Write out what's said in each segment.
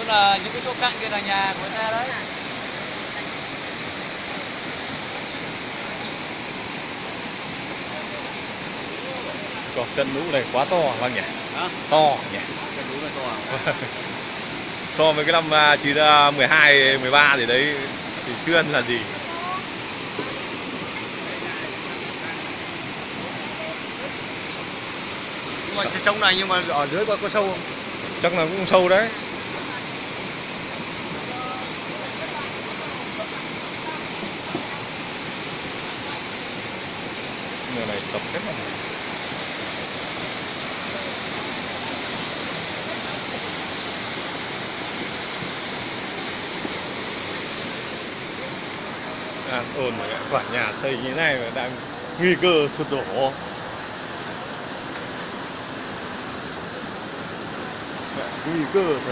là những cái chỗ cạnh kia là nhà của người ta đấy. Còn trận lũ này quá to Vâng nhỉ? Hả? To nhỉ? Trận lũ này to à? So với cái năm 12, 13 thì đấy thì chưa ăn là gì. Nhưng mà trong này nhưng mà ở dưới có sâu không? Chắc là cũng sâu đấy. Người này sập hết rồi. An ổn mà quả nhà xây như thế này mà đang nguy cơ sụp đổ. Nguy cơ thật.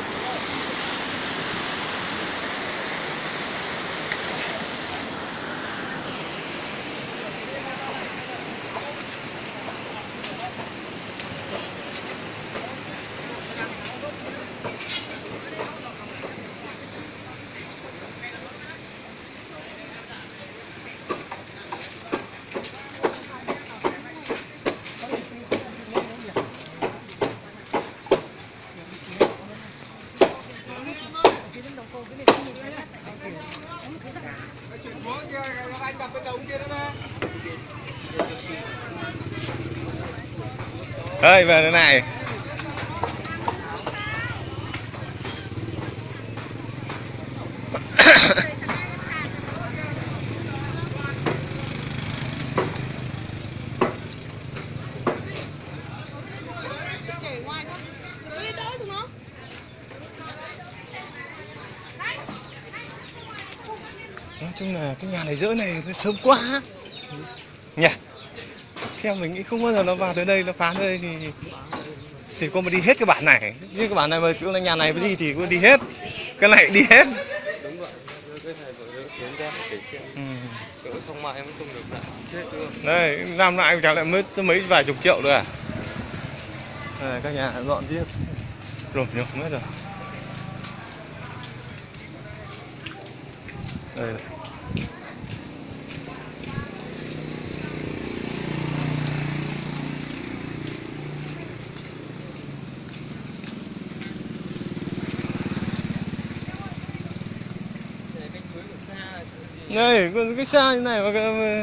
Ơi về thế này. Nói chung là cái nhà này dỡ này nó sớm quá nhỉ. Theo mình nghĩ không bao giờ nó vào tới đây, nó phá tới đây thì có mà đi hết cái bản này. Nhưng cái bản này mà chỗ là nhà này mới đi thì có đi hết. Cái này đi hết. Đúng vậy. Cái này phải tiến ra để xem. Cỡ xong mai em không được lại. Chết chưa? Đây, làm lại chẳng lại mới mấy vài chục triệu rồi à. Đây, các nhà dọn tiếp. Rộp nhộp hết rồi. Đây này. Đây, còn cái xa như này mà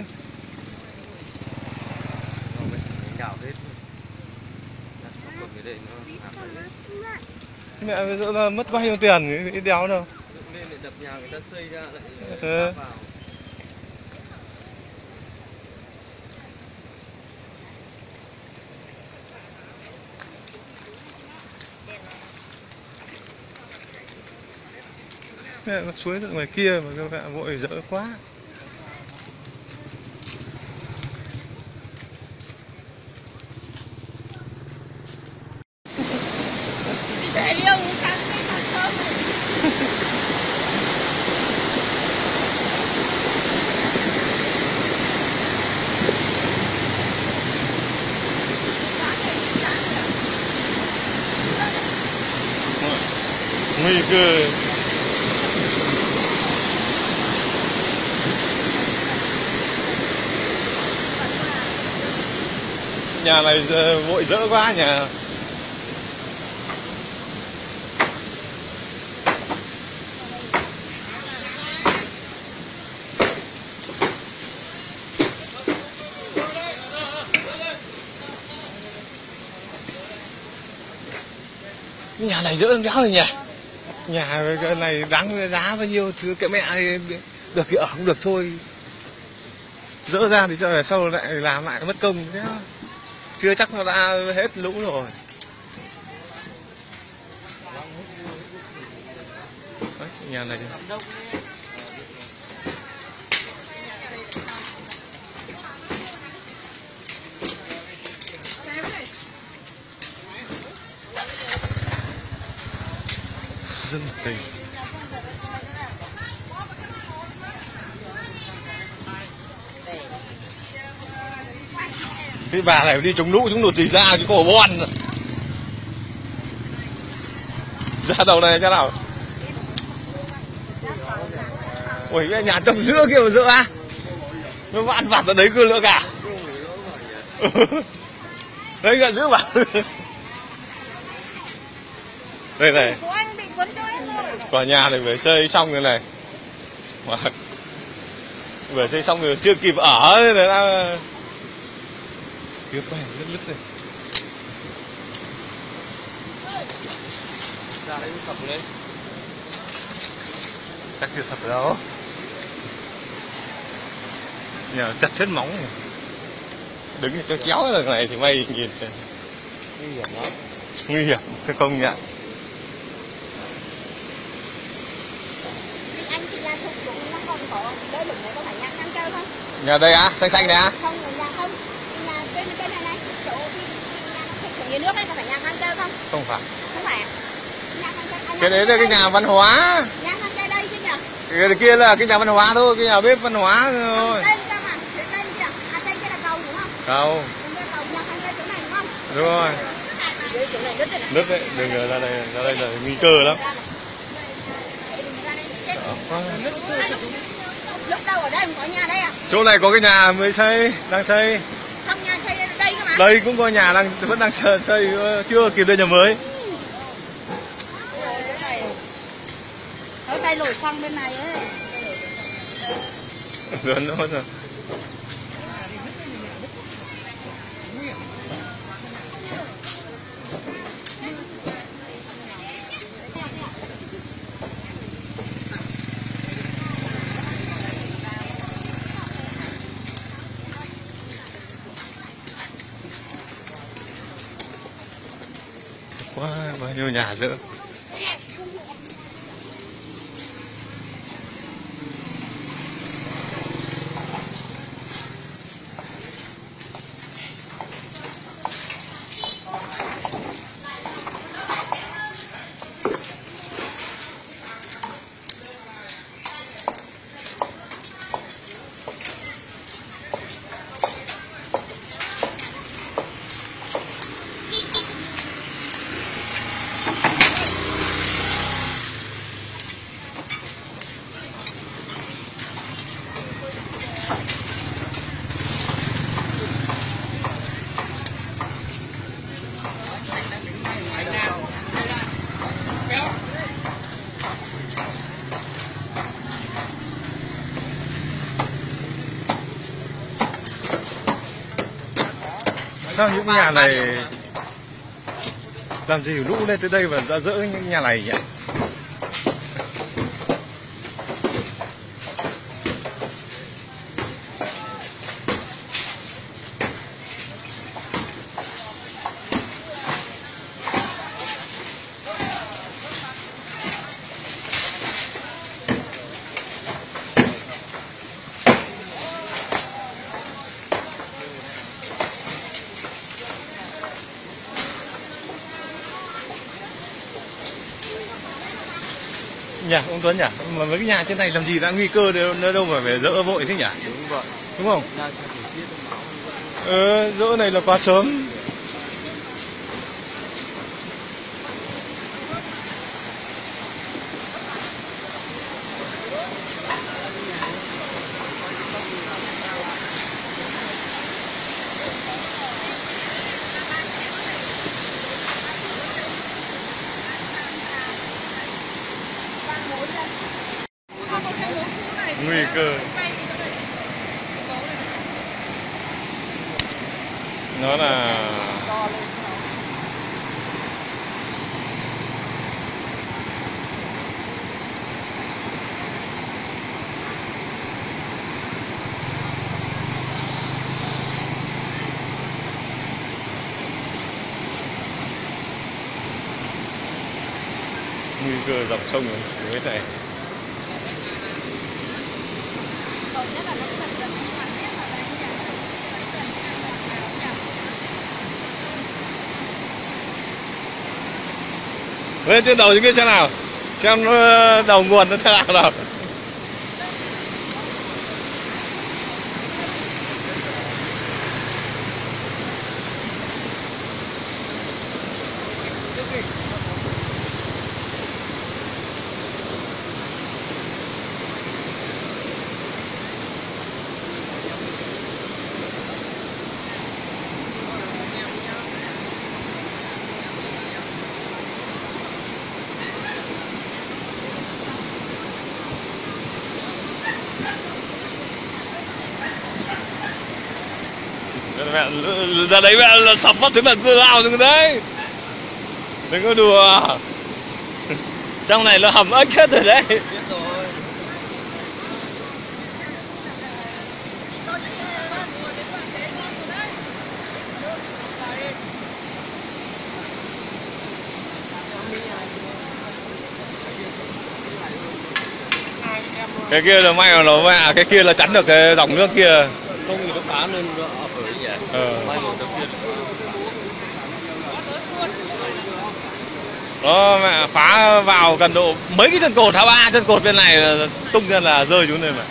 mẹ bây giờ là mất bao nhiêu tiền cái đéo đâu. Nên để đập nhà người ta xây ra lại vào. Mẹ nó suối từ ngoài kia mà các bạn vội dỡ quá. Để yêu sáng cái sớm. Nguy cơ. Nhà này vội dỡ quá nhỉ. Nhà này dỡ đéo rồi nhỉ. Nhà cái này đáng giá bao nhiêu chứ cái mẹ này được thì ở không được thôi. Dỡ ra thì cho về sau lại làm lại mất công thế. Chưa chắc nó đã hết lũ rồi. Đấy, nhà này dân tình. Cái bà này đi chống lũ gì ra cái cổ bon. Ra đầu này thế nào? Ôi cái nhà trong giữa kia mà dỡ à? Nó vạn vặt ở đấy cơ nữa cả. Đấy là giữ bảo. Đây này. Tòa nhà này vừa xây xong rồi này. Vừa xây xong rồi chưa kịp ở nên đã tiếp này lứt này. Ra đấy sập lên. Chắc chưa sập đâu. Nhà chặt hết móng này. Đứng cho kéo được này thì may nhìn. Nguy hiểm lắm. Nguy hiểm chứ không nhận. Anh chị là thuộc dụng nó còn có đỡ đừng có phải nhà khang chơi không? Nhà đây á, xanh xanh này á? Không, nhà không. Nhà bên này này, chỗ nhà nó thuộc dưới nước ấy có phải nhà khang chơi không? Không phải. Không phải. Nhà khang chơi. Cái đấy là cái nhà văn hóa. Nhà khang chơi đây chứ nhỉ? Cái kia là cái nhà văn hóa thôi, cái nhà bếp văn hóa thôi. Đây cơ mà, đây kìa. À đây kia là cầu đúng không? Cầu. Cầu nhà khang chơi chỗ này đúng không? Đúng rồi. Chỗ này đất này. Đất đấy, đừng ra đây là nguy cơ lắm. Lúc đầu ở đây không có nhà đây à? Chỗ này có cái nhà mới xây, đang xây. Không, nhà xây đây cơ mà. Đây cũng có nhà vẫn đang xây, chưa kịp lên nhà mới. Ở đây lồi xăng bên này ấy. Lớn nữa rồi. Quá bao nhiêu nhà dỡ. Sao những nhà này làm gì lũ lên tới đây và ra dỡ những nhà này nhỉ? Nhỉ, ông Tuấn nhỉ? Mà mấy cái nhà trên này làm gì đã nguy cơ đâu mà phải dỡ vội thế nhỉ? Đúng vậy. Đúng không? Đang trong thời tiết bão. Dỡ này là quá sớm. Nguy cơ. Nó là nguy cơ dòng sông ở dưới này. Lên trên đầu dưới kia xem nào, xem đầu nguồn nó thế nào. Mẹ ra đấy mẹ là sập phát chứng là lao xuống đấy. Đừng có đùa. Trong này nó hầm ếch hết rồi đấy. Biết rồi. Cái kia là may mà nó mẹ, cái kia là chắn được cái dòng nước kia. Không thì nó phá lên nó ập ở đấy nhỉ. May mà được kia. Nó mẹ phá vào gần độ mấy cái chân cột, 3 chân cột bên này là tung ra là rơi xuống đây mà.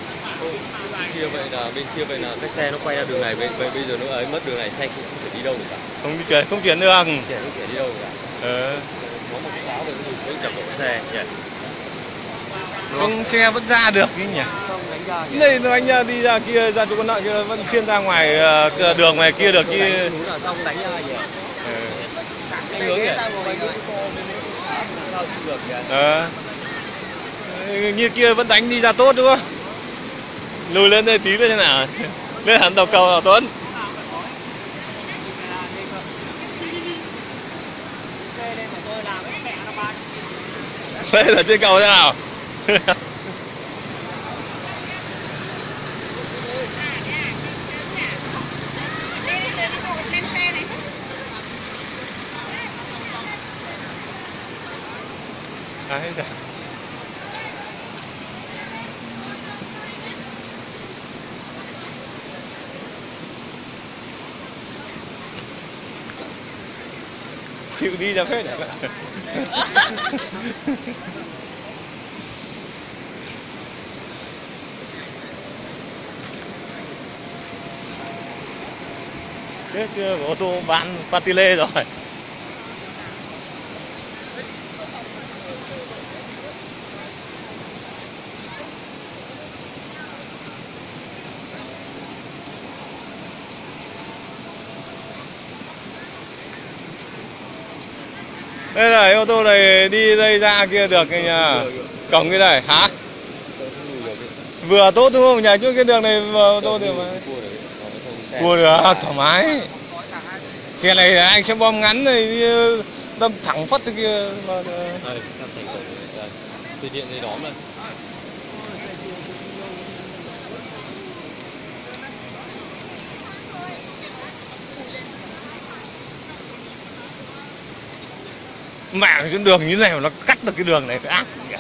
Bên kia vậy là cái xe nó quay ra đường này, bây giờ nó ấy mất đường này, xe không thể đi đâu được cả. Không chuyển được. Không thể đi đâu cả. Có một cái áo rồi mới chậm độ xe nhỉ. Không, xe vẫn ra được chứ nhỉ. Không đánh ra nhỉ. Đây nó anh đi ra kia, ra chỗ con nợ kia vẫn xuyên ra ngoài đường này kia được chứ. Đánh là xong đánh ra nhỉ. Anh hướng nhỉ. Sao được nhỉ. Như kia vẫn đánh đi ra tốt đúng không? Lùi lên đây tí nữa thế nào. Lên hẳn đầu cầu hả Tuấn? Đây là trên cầu thế nào? Đấy rồi. Chịu đi ra phết đấy. Thế chưa có ô tô bán Patile rồi. Đây này, ô tô này đi đây ra kia được cái nhà. Cổng cái này hả? Vừa tốt đúng không nhỉ? Chứ cái đường này vừa ô tô thì mà cua được thoải mái. Xe này anh sẽ bom ngắn này đâm thẳng phát thế kia mà. Đây, xem thành cổng đây. Tùy tiện đây đóm này. Mẹ cái đường như thế này mà nó cắt được cái đường này ác nhỉ.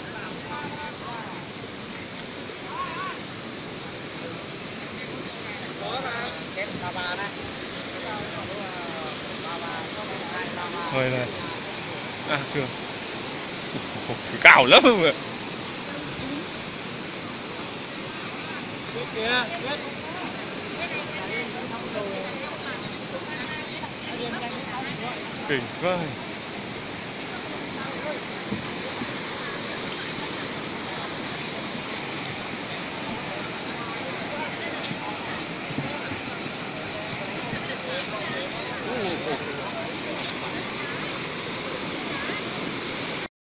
Rồi này. À chưa. Cao lắm không ạ. Kinh quá.